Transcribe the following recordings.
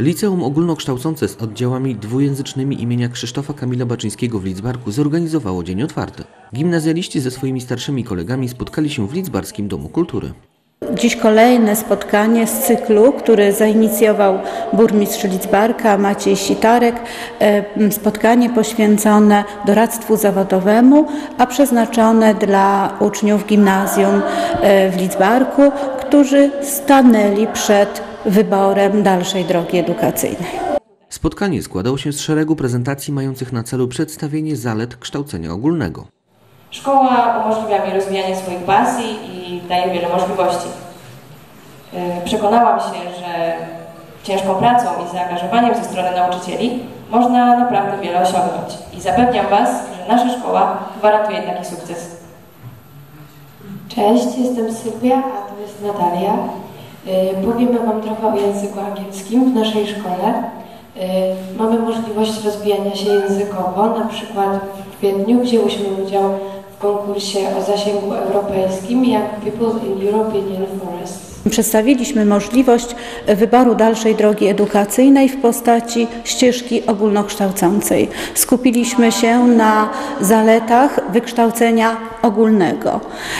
Liceum Ogólnokształcące z oddziałami dwujęzycznymi imienia Krzysztofa Kamila Baczyńskiego w Lidzbarku zorganizowało dzień otwarty. Gimnazjaliści ze swoimi starszymi kolegami spotkali się w Lidzbarskim Domu Kultury. Dziś kolejne spotkanie z cyklu, który zainicjował burmistrz Lidzbarka Maciej Sitarek. Spotkanie poświęcone doradztwu zawodowemu, a przeznaczone dla uczniów gimnazjum w Lidzbarku, którzy stanęli przed wyborem dalszej drogi edukacyjnej. Spotkanie składało się z szeregu prezentacji mających na celu przedstawienie zalet kształcenia ogólnego. Szkoła umożliwia mi rozwijanie swoich pasji i daje wiele możliwości. Przekonałam się, że ciężką pracą i zaangażowaniem ze strony nauczycieli można naprawdę wiele osiągnąć. I zapewniam Was, że nasza szkoła gwarantuje taki sukces. Cześć, jestem Sylwia, a to jest Natalia. Powiemy Wam trochę o języku angielskim w naszej szkole. Mamy możliwość rozwijania się językowo. Na przykład w kwietniu wzięłyśmy udział w konkursie o zasięgu europejskim Young People in European Forests. Przedstawiliśmy możliwość wyboru dalszej drogi edukacyjnej w postaci ścieżki ogólnokształcącej. Skupiliśmy się na zaletach wykształcenia ogólnego.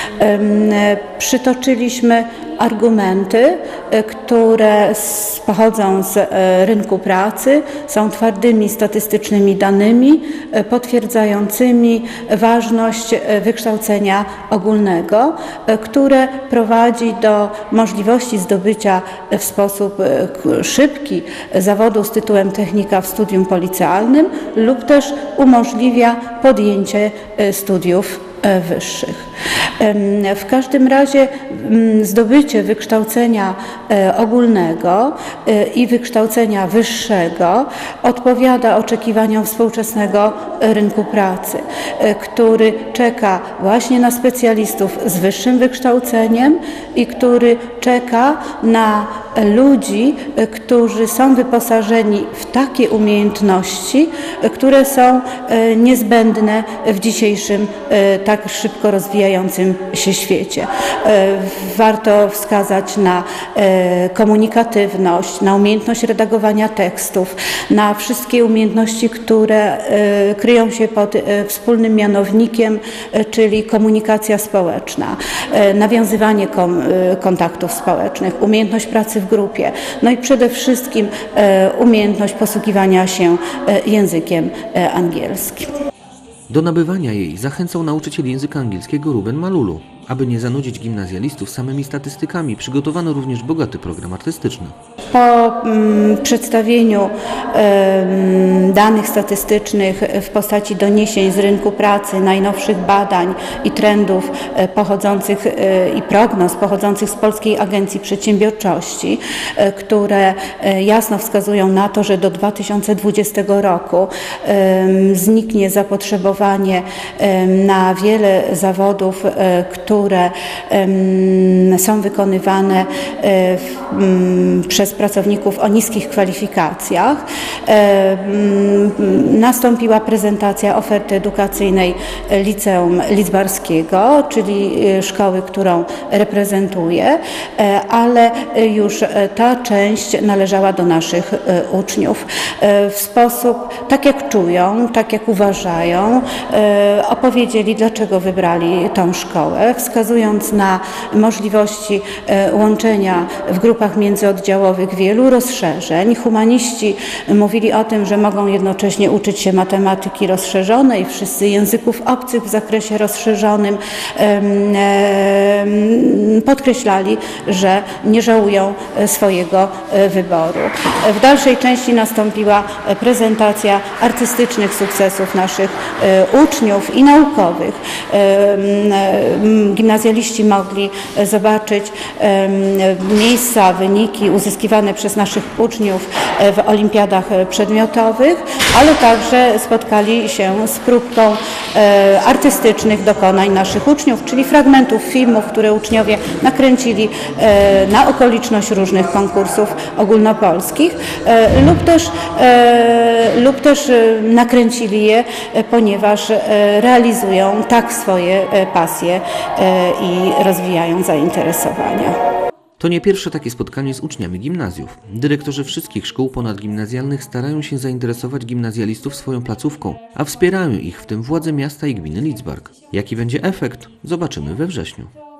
Przytoczyliśmy argumenty, które pochodzą z rynku pracy, są twardymi statystycznymi danymi potwierdzającymi ważność wykształcenia ogólnego, które prowadzi do możliwości zdobycia w sposób szybki zawodu z tytułem technika w studium policealnym lub też umożliwia podjęcie studiów wyższych. W każdym razie zdobycie wykształcenia ogólnego i wykształcenia wyższego odpowiada oczekiwaniom współczesnego rynku pracy, który czeka właśnie na specjalistów z wyższym wykształceniem i który czeka na ludzi, którzy są wyposażeni w takie umiejętności, które są niezbędne w dzisiejszym tak szybko rozwijającym się świecie. Warto wskazać na komunikatywność, na umiejętność redagowania tekstów, na wszystkie umiejętności, które kryją się pod wspólnym mianownikiem, czyli komunikacja społeczna, nawiązywanie kontaktów społecznych, umiejętność pracy w grupie, no i przede wszystkim umiejętność posługiwania się językiem angielskim. Do nabywania jej zachęcał nauczyciel języka angielskiego Ruben Malulu. Aby nie zanudzić gimnazjalistów samymi statystykami, przygotowano również bogaty program artystyczny. Po przedstawieniu danych statystycznych w postaci doniesień z rynku pracy, najnowszych badań i trendów pochodzących i prognoz pochodzących z Polskiej Agencji Przedsiębiorczości, które jasno wskazują na to, że do 2020 roku zniknie zapotrzebowanie na wiele zawodów, które są wykonywane przez pracowników o niskich kwalifikacjach. Nastąpiła prezentacja oferty edukacyjnej Liceum Lidzbarskiego, czyli szkoły, którą reprezentuję, ale już ta część należała do naszych uczniów. W sposób, tak jak czują, tak jak uważają, opowiedzieli, dlaczego wybrali tą szkołę, wskazując na możliwości łączenia w grupach międzyoddziałowych wielu rozszerzeń. Humaniści mówili o tym, że mogą jednocześnie uczyć się matematyki rozszerzonej, wszyscy języków obcych w zakresie rozszerzonym. Podkreślali, że nie żałują swojego wyboru. W dalszej części nastąpiła prezentacja artystycznych sukcesów naszych uczniów i naukowych. Gimnazjaliści mogli zobaczyć miejsca, wyniki uzyskiwane przez naszych uczniów w olimpiadach przedmiotowych, ale także spotkali się z próbką artystycznych dokonań naszych uczniów, czyli fragmentów filmów, które uczniowie nakręcili na okoliczność różnych konkursów ogólnopolskich lub też nakręcili je, ponieważ realizują tak swoje pasje i rozwijają zainteresowania. To nie pierwsze takie spotkanie z uczniami gimnazjów. Dyrektorzy wszystkich szkół ponadgimnazjalnych starają się zainteresować gimnazjalistów swoją placówką, a wspierają ich w tym władze miasta i gminy Lidzbark. Jaki będzie efekt? Zobaczymy we wrześniu.